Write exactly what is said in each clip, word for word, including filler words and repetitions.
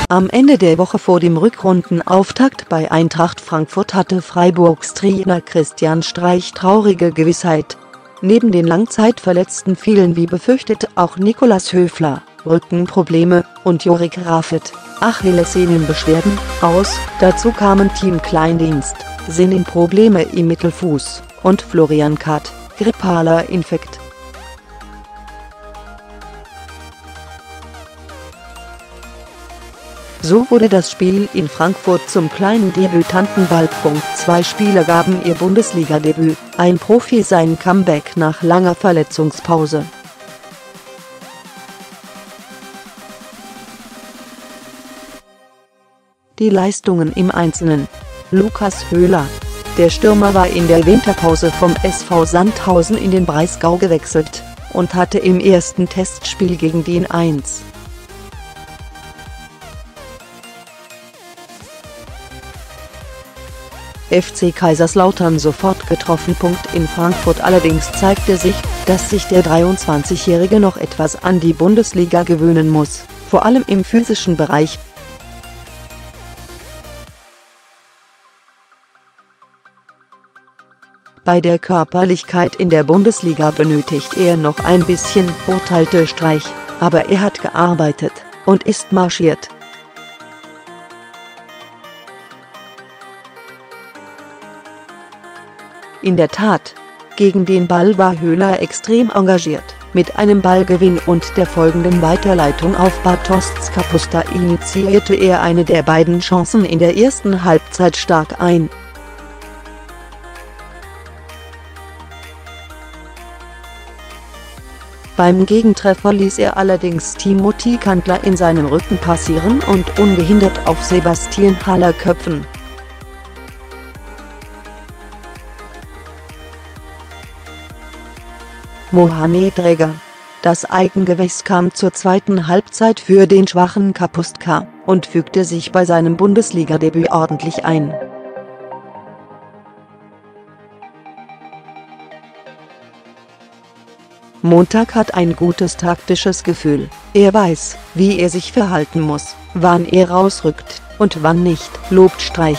Am Ende der Woche vor dem Rückrundenauftakt bei Eintracht Frankfurt hatte Freiburgs Trainer Christian Streich traurige Gewissheit. Neben den Langzeitverletzten fielen wie befürchtet auch Nikolaus Höfler, Rückenprobleme, und Jorik Rafet, Achillessehnenbeschwerden, aus. Dazu kamen Team Kleindienst, Sehnenprobleme im Mittelfuß, und Florian Kath, grippaler Infekt. So wurde das Spiel in Frankfurt zum kleinen Debütantenball. Zwei Spieler gaben ihr Bundesliga-Debüt, ein Profi sein Comeback nach langer Verletzungspause. Die Leistungen im Einzelnen: Lukas Höhler. Der Stürmer war in der Winterpause vom S V Sandhausen in den Breisgau gewechselt und hatte im ersten Testspiel gegen den eins F C Kaiserslautern sofort getroffen. In Frankfurt allerdings zeigte sich, dass sich der dreiundzwanzigjährige noch etwas an die Bundesliga gewöhnen muss, vor allem im physischen Bereich. Bei der Körperlichkeit in der Bundesliga benötigt er noch ein bisschen, urteilte Streich, aber er hat gearbeitet und ist marschiert. In der Tat, gegen den Ball war Höhler extrem engagiert. Mit einem Ballgewinn und der folgenden Weiterleitung auf Bartosz Kapustka initiierte er eine der beiden Chancen in der ersten Halbzeit stark ein. Beim Gegentreffer ließ er allerdings Timothy Kandler in seinem Rücken passieren und ungehindert auf Sebastian Haller köpfen. Mohamed Reger. Das Eigengewächs kam zur zweiten Halbzeit für den schwachen Kapustka und fügte sich bei seinem Bundesliga-Debüt ordentlich ein. Montag hat ein gutes taktisches Gefühl. Er weiß, wie er sich verhalten muss, wann er rausrückt und wann nicht, lobt Streich.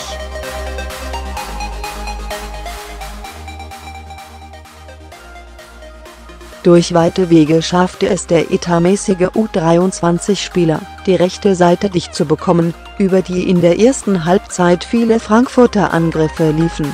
Durch weite Wege schaffte es der etatmäßige U dreiundzwanzig-Spieler, die rechte Seite dicht zu bekommen, über die in der ersten Halbzeit viele Frankfurter Angriffe liefen.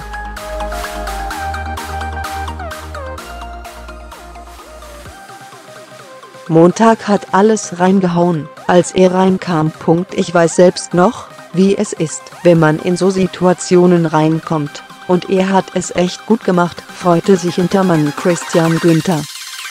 Montag hat alles reingehauen, als er reinkam. Ich weiß selbst noch, wie es ist, wenn man in so Situationen reinkommt, und er hat es echt gut gemacht, freute sich Hintermann Christian Günther.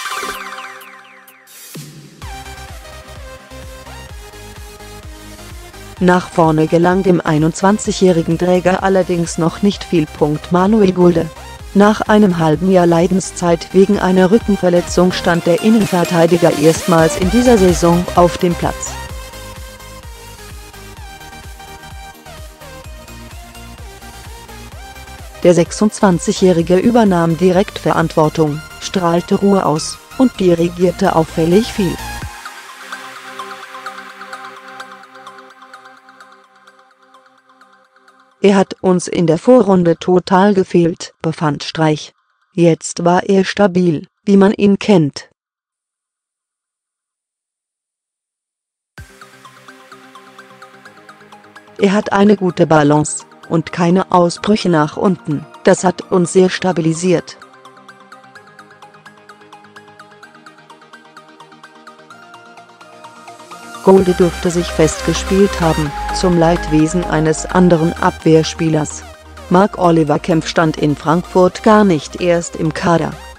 Nach vorne gelang dem einundzwanzigjährigen Träger allerdings noch nicht viel. Manuel Gulde. Nach einem halben Jahr Leidenszeit wegen einer Rückenverletzung stand der Innenverteidiger erstmals in dieser Saison auf dem Platz. Der sechsundzwanzigjährige übernahm direkt Verantwortung, strahlte Ruhe aus und dirigierte auffällig viel. Er hat uns in der Vorrunde total gefehlt, befand Streich. Jetzt war er stabil, wie man ihn kennt. Er hat eine gute Balance und keine Ausbrüche nach unten, das hat uns sehr stabilisiert. Gulde dürfte sich festgespielt haben, zum Leidwesen eines anderen Abwehrspielers. Marc-Oliver Kempf stand in Frankfurt gar nicht erst im Kader.